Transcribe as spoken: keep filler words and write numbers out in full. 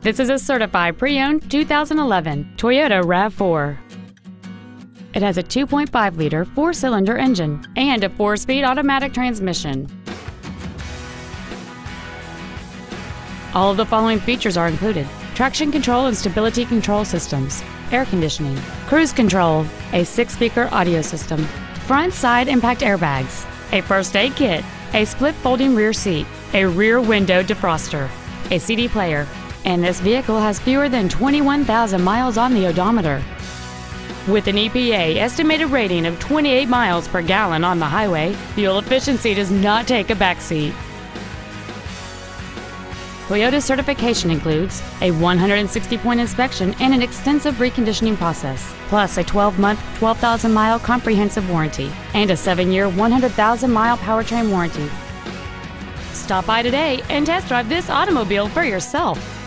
This is a certified pre-owned two thousand eleven Toyota RAV four. It has a two point five liter four-cylinder engine and a four-speed automatic transmission. All of the following features are included: traction control and stability control systems, air conditioning, cruise control, a six-speaker audio system, front side impact airbags, a first aid kit, a split folding rear seat, a rear window defroster, a C D player, and this vehicle has fewer than twenty-one thousand miles on the odometer. With an E P A estimated rating of twenty-eight miles per gallon on the highway, fuel efficiency does not take a backseat. Toyota's certification includes a one hundred sixty point inspection and an extensive reconditioning process, plus a twelve month, twelve thousand mile comprehensive warranty and a seven year, one hundred thousand mile powertrain warranty. Stop by today and test drive this automobile for yourself.